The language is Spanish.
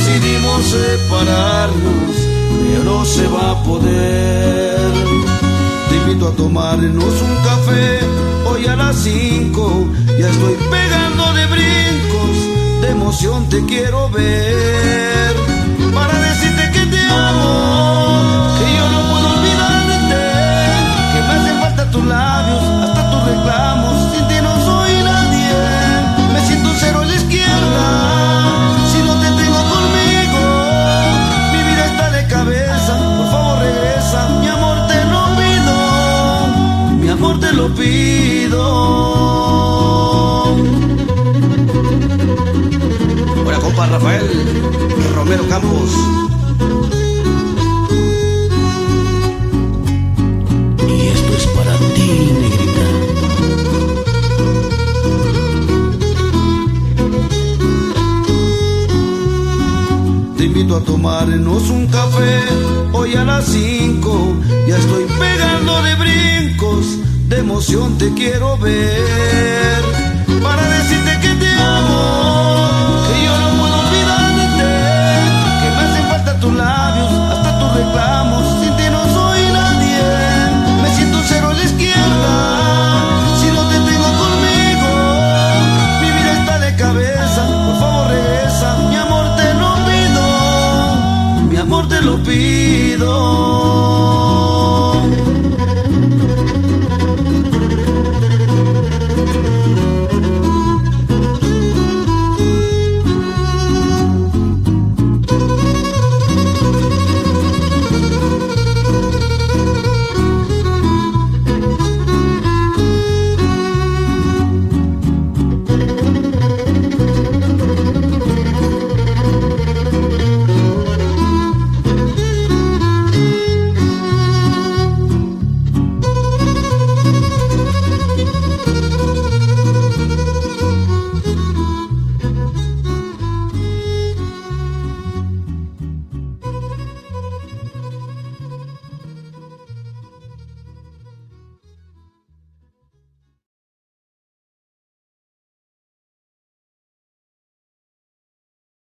decidimos separarnos, pero no se va a poder. Te invito a tomarnos un café hoy a las 5. Ya estoy pegando de brincos, de emoción te quiero ver. Para decirte que te amo, que yo no puedo olvidarte, que me hacen falta tus labios, hasta tus reclamos. Sin ti no soy nadie, me siento un cero a la izquierda. Si no te tengo conmigo, mi vida está de cabeza. Por favor regresa, mi amor te lo pido, mi amor te lo pido. Hola compa Rafael Romero Campos. Y esto es para ti, negrita. Te invito a tomarnos un café hoy a las 5. Ya estoy pegando de brincos, de emoción te quiero ver.